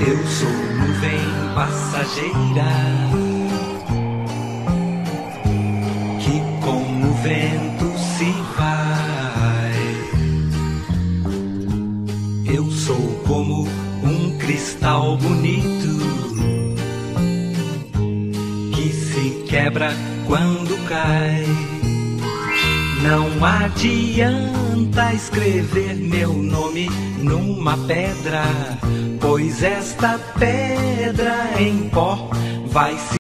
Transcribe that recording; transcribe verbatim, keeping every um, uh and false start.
Eu sou nuvem passageira que com o vento se vai. Eu sou como um cristal bonito que se quebra quando cai. Não adianta escrever meu nome numa pedra, pois esta pedra em pó vai se